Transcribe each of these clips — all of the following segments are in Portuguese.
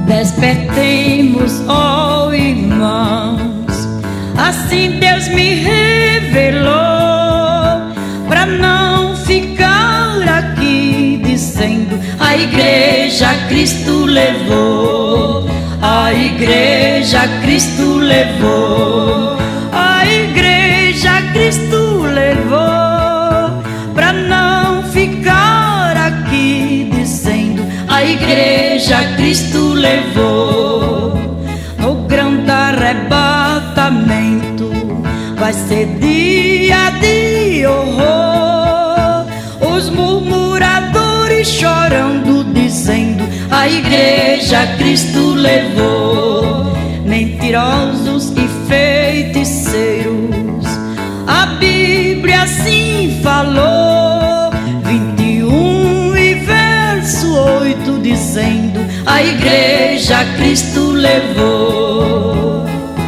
Despertemos, ó irmãos, assim Deus me revelou, pra não ficar aqui dizendo: a igreja Cristo levou, a igreja Cristo levou, a igreja Cristo levou, pra não ficar aqui dizendo: a igreja Cristo levou. No grande arrebatamento vai ser dia de horror, os murmuradores chorando dizendo: a igreja Cristo levou. Mentirosos e feiticeiros, a Bíblia assim falou, 21 e verso 8 dizendo: a igreja Cristo levou.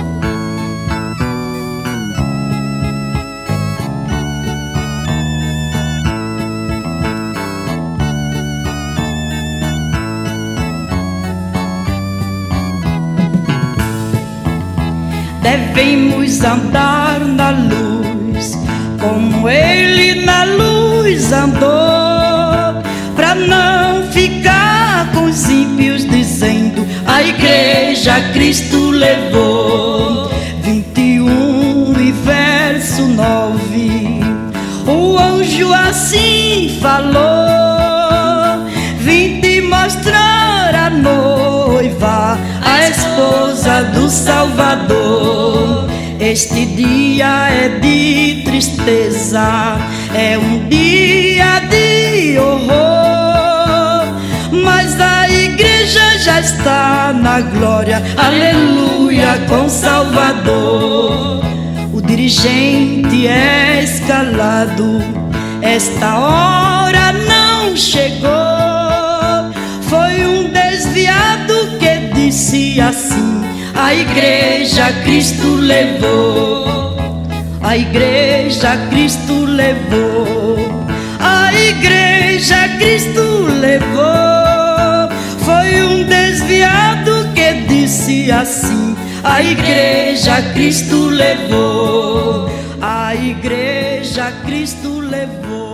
Devemos andar na luz, como Ele na luz andou, pra não ficar com os ímpios dizendo: a igreja Cristo levou. 21 e verso 9, o anjo assim falou: vim te mostrar a noiva, a esposa do Salvador. Este dia é de tristeza, é um dia de horror, mas a igreja já está na glória, aleluia, com Salvador. O dirigente é escalado, esta hora não chegou. Foi um desviado que disse assim: a igreja Cristo levou, a igreja Cristo levou, a igreja Cristo levou. Foi um desviado que disse assim: a igreja Cristo levou, a igreja Cristo levou.